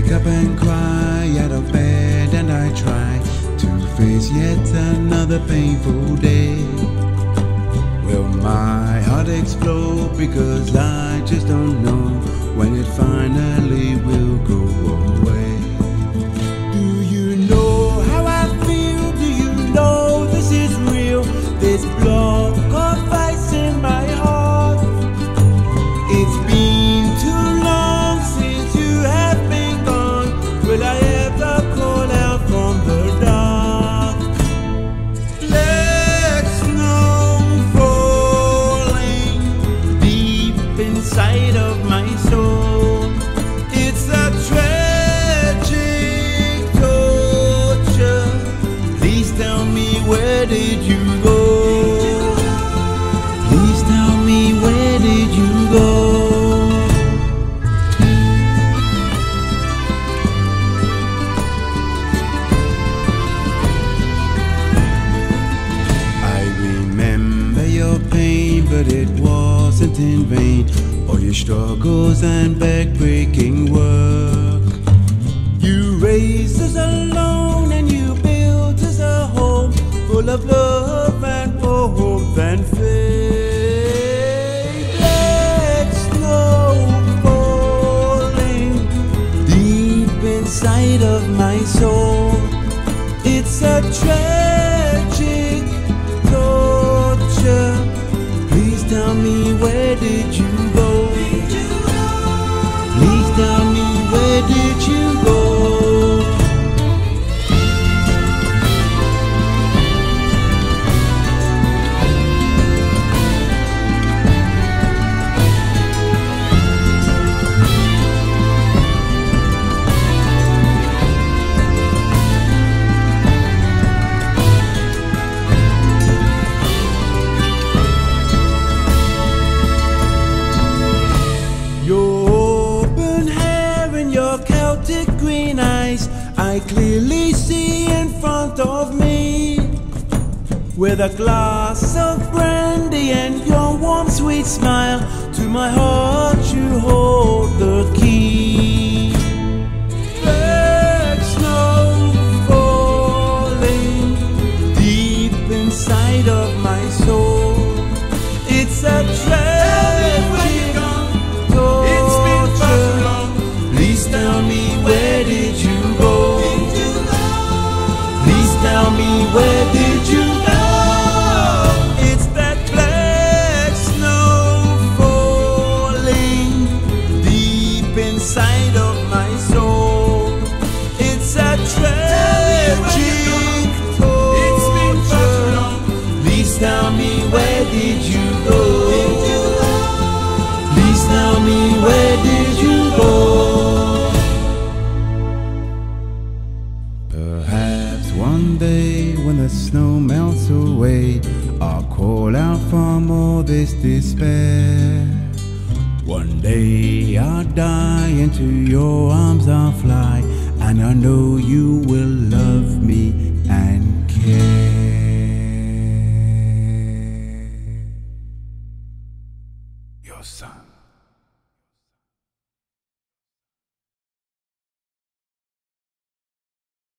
wake up and cry out of bed, and I try to face yet another painful day. Will my heart explode because I just don't know when it finally will go away? Do you know how I feel? Do you know this is real? This block of ice in my heart. It's been too long since you have been gone. Will I ever call out from the dark? Let snow falling deep inside of my soul. It's a tragic torture. Please tell me, where did you go? Please tell me, where did you go? I remember your pain, but it wasn't in vain. All your struggles and back-breaking work. You raised us alone and you built us a home full of love and hope and faith. Let snow falling deep inside of my soul. It's a tragic torture. Please tell me, where did you go? Please tell me, where did you go? Celtic green eyes I clearly see in front of me, with a glass of brandy and your warm sweet smile. To my heart you hold the key. Black snow falling deep inside of my soul. It's a tragic torture. Please tell me, where did you go? Please tell me, where did you go? It's that black snow falling deep inside of my soul. It's a tragic torture. Please tell me, where did you go? Please tell me, where did you go? Perhaps one day when the snow melts away, I'll call out from all this despair. One day I'll die, into your arms I'll fly, and I know you will love me and care. Your son.